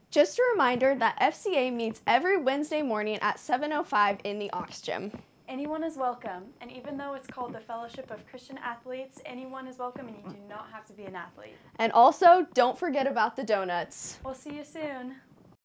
Just a reminder that FCA meets every Wednesday morning at 7:05 in the Aux Gym. Anyone is welcome, and even though it's called the Fellowship of Christian Athletes, anyone is welcome and you do not have to be an athlete. And also, don't forget about the donuts. We'll see you soon.